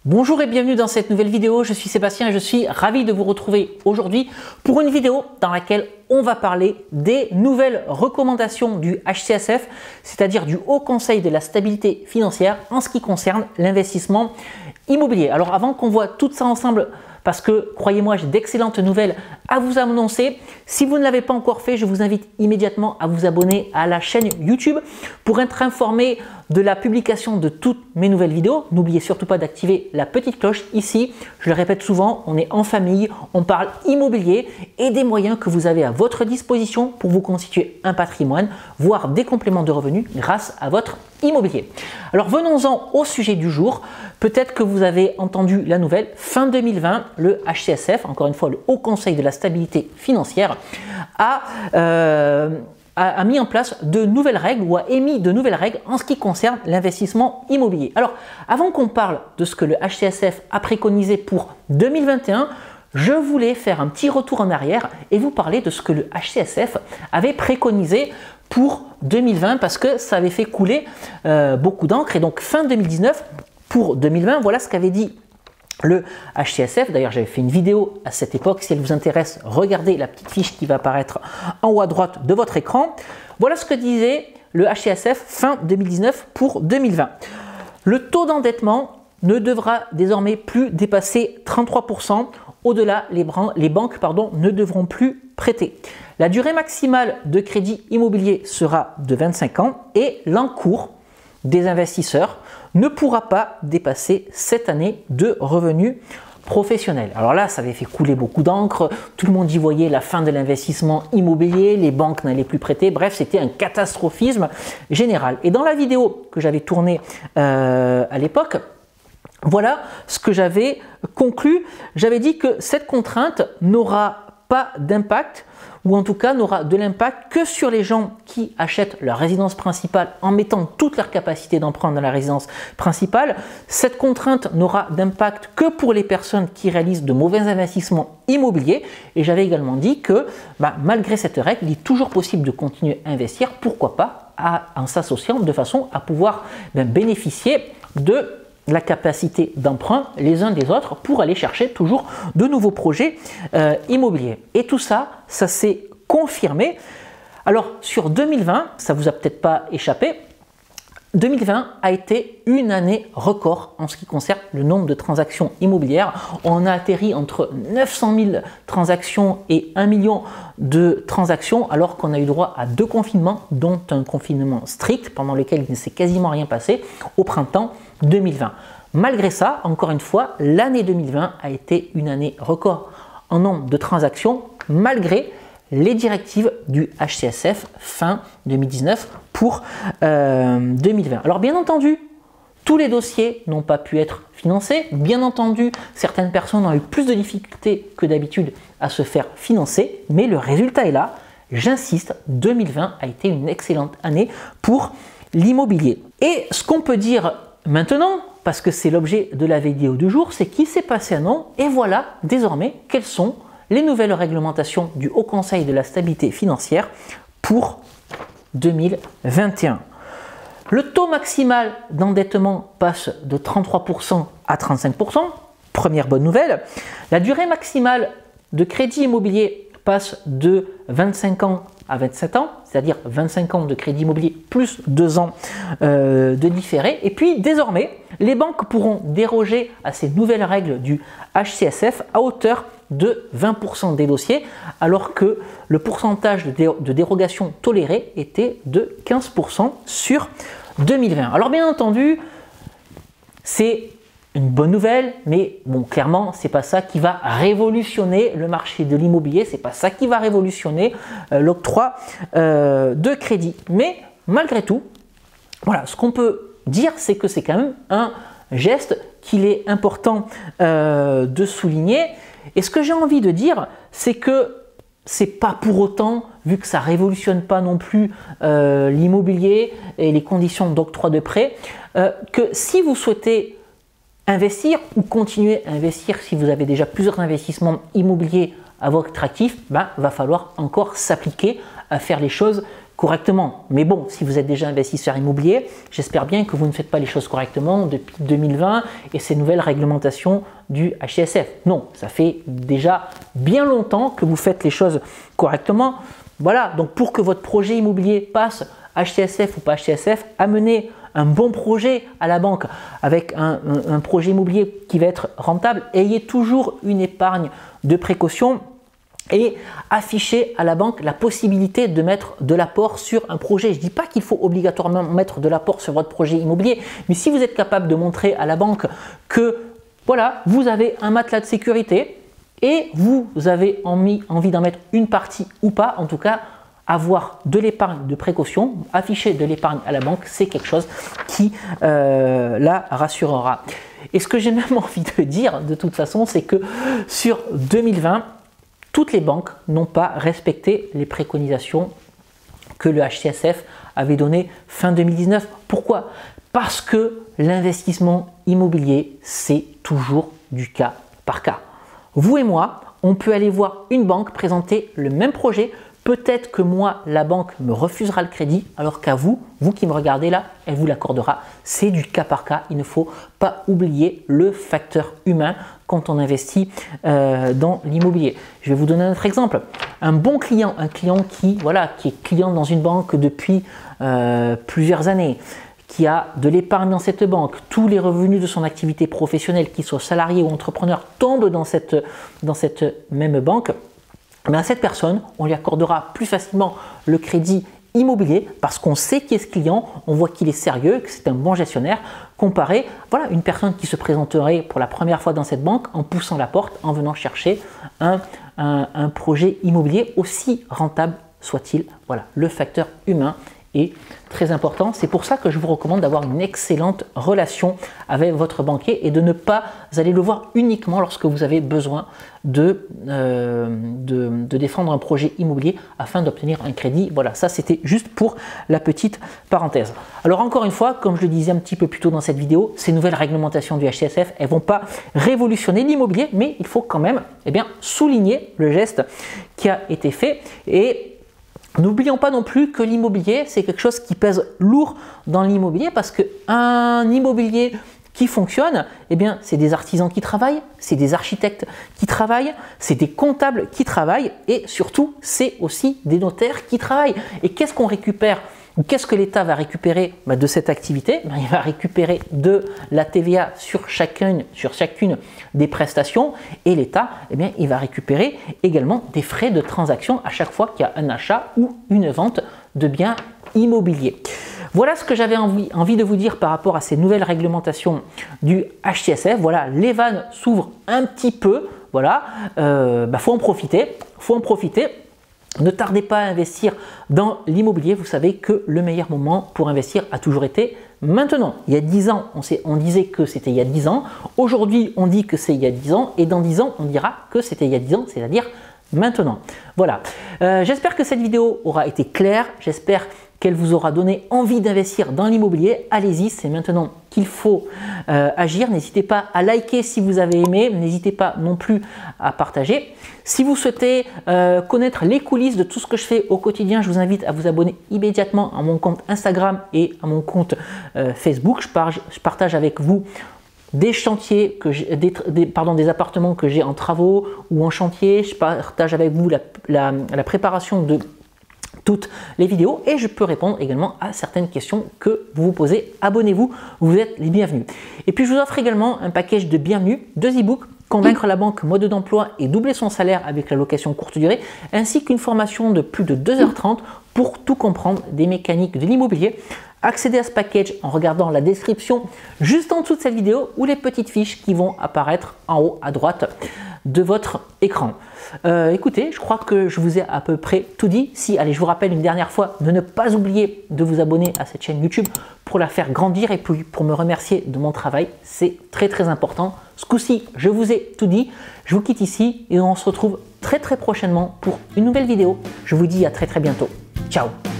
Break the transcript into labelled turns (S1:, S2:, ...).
S1: Bonjour et bienvenue dans cette nouvelle vidéo, je suis Sébastien et je suis ravi de vous retrouver aujourd'hui pour une vidéo dans laquelle on va parler des nouvelles recommandations du HCSF, c'est-à-dire du Haut Conseil de la stabilité financière en ce qui concerne l'investissement immobilier. Alors avant qu'on voit tout ça ensemble, parce que croyez-moi, j'ai d'excellentes nouvelles à vous annoncer. Si vous ne l'avez pas encore fait, je vous invite immédiatement à vous abonner à la chaîne YouTube pour être informé de la publication de toutes mes nouvelles vidéos. N'oubliez surtout pas d'activer la petite cloche ici. Je le répète souvent, on est en famille, on parle immobilier et des moyens que vous avez à votre disposition pour vous constituer un patrimoine, voire des compléments de revenus grâce à votre immobilier. Alors venons-en au sujet du jour. Peut-être que vous avez entendu la nouvelle, fin 2020, le HCSF, encore une fois le Haut Conseil de la stabilité financière, a mis en place de nouvelles règles ou a émis de nouvelles règles en ce qui concerne l'investissement immobilier. Alors, avant qu'on parle de ce que le HCSF a préconisé pour 2021, je voulais faire un petit retour en arrière et vous parler de ce que le HCSF avait préconisé pour 2020 parce que ça avait fait couler beaucoup d'encre. Et donc, fin 2019, pour 2020, voilà ce qu'avait dit le HCSF. D'ailleurs, j'avais fait une vidéo à cette époque. Si elle vous intéresse, regardez la petite fiche qui va apparaître en haut à droite de votre écran. Voilà ce que disait le HCSF fin 2019 pour 2020. Le taux d'endettement ne devra désormais plus dépasser 33%. Au-delà, les banques ne devront plus prêter. La durée maximale de crédit immobilier sera de 25 ans et l'encours des investisseurs ne pourra pas dépasser cette année de revenus professionnels. Alors là, ça avait fait couler beaucoup d'encre, tout le monde y voyait la fin de l'investissement immobilier, les banques n'allaient plus prêter, bref, c'était un catastrophisme général. Et dans la vidéo que j'avais tournée à l'époque, voilà ce que j'avais conclu. J'avais dit que cette contrainte n'aura pas d'impact, ou en tout cas n'aura de l'impact que sur les gens qui achètent leur résidence principale en mettant toute leur capacité d'emprunt dans la résidence principale. Cette contrainte n'aura d'impact que pour les personnes qui réalisent de mauvais investissements immobiliers. Et j'avais également dit que malgré cette règle, il est toujours possible de continuer à investir, pourquoi pas en s'associant de façon à pouvoir bénéficier de la capacité d'emprunt les uns des autres pour aller chercher toujours de nouveaux projets immobiliers. Et tout ça, ça s'est confirmé. Alors sur 2020, ça vous a peut-être pas échappé, 2020 a été une année record en ce qui concerne le nombre de transactions immobilières. On a atterri entre 900 000 transactions et 1 million de transactions alors qu'on a eu droit à 2 confinements, dont un confinement strict pendant lequel il ne s'est quasiment rien passé au printemps 2020. Malgré ça, encore une fois, l'année 2020 a été une année record en nombre de transactions malgré les directives du HCSF fin 2019 pour 2020. Alors bien entendu, tous les dossiers n'ont pas pu être financés. Bien entendu, certaines personnes ont eu plus de difficultés que d'habitude à se faire financer, mais le résultat est là. J'insiste, 2020 a été une excellente année pour l'immobilier. Et ce qu'on peut dire maintenant, parce que c'est l'objet de la vidéo du jour, c'est qu'il s'est passé un an et voilà désormais quelles sont les nouvelles réglementations du Haut Conseil de la stabilité financière pour 2021. Le taux maximal d'endettement passe de 33% à 35%, première bonne nouvelle. La durée maximale de crédit immobilier passe de 25 ans à 27 ans, c'est-à-dire 25 ans de crédit immobilier plus 2 ans de différé. Et puis désormais, les banques pourront déroger à ces nouvelles règles du HCSF à hauteur de 20% des dossiers, alors que le pourcentage de dérogation toléré était de 15% sur 2020. Alors bien entendu, c'est une bonne nouvelle, mais bon, clairement, c'est pas ça qui va révolutionner le marché de l'immobilier, c'est pas ça qui va révolutionner l'octroi de crédit. Mais malgré tout, voilà, ce qu'on peut dire, c'est que c'est quand même un geste qu'il est important de souligner. Et ce que j'ai envie de dire, c'est que c'est pas pour autant, vu que ça révolutionne pas non plus l'immobilier et les conditions d'octroi de prêt, que si vous souhaitez investir ou continuer à investir, si vous avez déjà plusieurs investissements immobiliers à votre actif, va falloir encore s'appliquer à faire les choses correctement. Mais bon, si vous êtes déjà investisseur immobilier, j'espère bien que vous ne faites pas les choses correctement depuis 2020 et ces nouvelles réglementations du HCSF. Non, ça fait déjà bien longtemps que vous faites les choses correctement. Voilà, donc pour que votre projet immobilier passe HCSF ou pas HCSF, amenez un bon projet à la banque avec un projet immobilier qui va être rentable. Ayez toujours une épargne de précaution et affichez à la banque la possibilité de mettre de l'apport sur un projet. Je ne dis pas qu'il faut obligatoirement mettre de l'apport sur votre projet immobilier, mais si vous êtes capable de montrer à la banque que voilà, vous avez un matelas de sécurité et vous avez envie d'en mettre une partie ou pas, en tout cas, avoir de l'épargne de précaution, afficher de l'épargne à la banque, c'est quelque chose qui la rassurera. Et ce que j'ai même envie de dire de toute façon, c'est que sur 2020, toutes les banques n'ont pas respecté les préconisations que le HCSF avait données fin 2019. Pourquoi? Parce que l'investissement immobilier, c'est toujours du cas par cas. Vous et moi, on peut aller voir une banque présenter le même projet. Peut-être que moi, la banque me refusera le crédit, alors qu'à vous, vous qui me regardez là, elle vous l'accordera. C'est du cas par cas. Il ne faut pas oublier le facteur humain quand on investit dans l'immobilier. Je vais vous donner un autre exemple. Un bon client, un client qui est client dans une banque depuis plusieurs années, qui a de l'épargne dans cette banque, tous les revenus de son activité professionnelle, qu'il soit salarié ou entrepreneur, tombent dans cette même banque. Mais à cette personne, on lui accordera plus facilement le crédit immobilier parce qu'on sait qui est ce client, on voit qu'il est sérieux, que c'est un bon gestionnaire, comparé à une personne qui se présenterait pour la première fois dans cette banque en poussant la porte, en venant chercher un projet immobilier aussi rentable soit-il. Voilà, le facteur humain est très important. C'est pour ça que je vous recommande d'avoir une excellente relation avec votre banquier et de ne pas aller le voir uniquement lorsque vous avez besoin de défendre un projet immobilier afin d'obtenir un crédit. Voilà, ça c'était juste pour la petite parenthèse. Alors encore une fois, comme je le disais un petit peu plus tôt dans cette vidéo, ces nouvelles réglementations du HCSF, elles ne vont pas révolutionner l'immobilier, mais il faut quand même souligner le geste qui a été fait. Et n'oublions pas non plus que l'immobilier, c'est quelque chose qui pèse lourd dans l'immobilier parce qu'un immobilier qui fonctionne, c'est des artisans qui travaillent, c'est des architectes qui travaillent, c'est des comptables qui travaillent et surtout, c'est aussi des notaires qui travaillent. Et qu'est-ce qu'on récupère? Qu'est-ce que l'État va récupérer de cette activité? Il va récupérer de la TVA sur chacune des prestations et l'État, il va récupérer également des frais de transaction à chaque fois qu'il y a un achat ou une vente de biens immobiliers. Voilà ce que j'avais envie de vous dire par rapport à ces nouvelles réglementations du HCSF. Voilà, les vannes s'ouvrent un petit peu. Voilà, faut en profiter. Ne tardez pas à investir dans l'immobilier. Vous savez que le meilleur moment pour investir a toujours été maintenant. Il y a 10 ans, on disait que c'était il y a 10 ans. Aujourd'hui, on dit que c'est il y a 10 ans. Et dans 10 ans, on dira que c'était il y a 10 ans, c'est-à-dire maintenant. Voilà. J'espère que cette vidéo aura été claire. J'espère qu'elle vous aura donné envie d'investir dans l'immobilier. Allez-y, c'est maintenant qu'il faut agir. N'hésitez pas à liker si vous avez aimé. N'hésitez pas non plus à partager. Si vous souhaitez connaître les coulisses de tout ce que je fais au quotidien, je vous invite à vous abonner immédiatement à mon compte Instagram et à mon compte Facebook. Je partage avec vous des chantiers, des appartements que j'ai en travaux ou en chantier. Je partage avec vous la préparation de toutes les vidéos et je peux répondre également à certaines questions que vous vous posez. Abonnez-vous, vous êtes les bienvenus. Et puis je vous offre également un package de bienvenue, 2 e-books, Convaincre la banque, mode d'emploi et doubler son salaire avec la location courte durée, ainsi qu'une formation de plus de 2h30 pour tout comprendre des mécaniques de l'immobilier. Accédez à ce package en regardant la description juste en dessous de cette vidéo ou les petites fiches qui vont apparaître en haut à droite de votre écran. Écoutez, je crois que je vous ai à peu près tout dit. Allez, je vous rappelle une dernière fois de ne pas oublier de vous abonner à cette chaîne YouTube pour la faire grandir et pour me remercier de mon travail. C'est très très important. Ce coup-ci, je vous ai tout dit. Je vous quitte ici et on se retrouve très très prochainement pour une nouvelle vidéo. Je vous dis à très très bientôt. Ciao!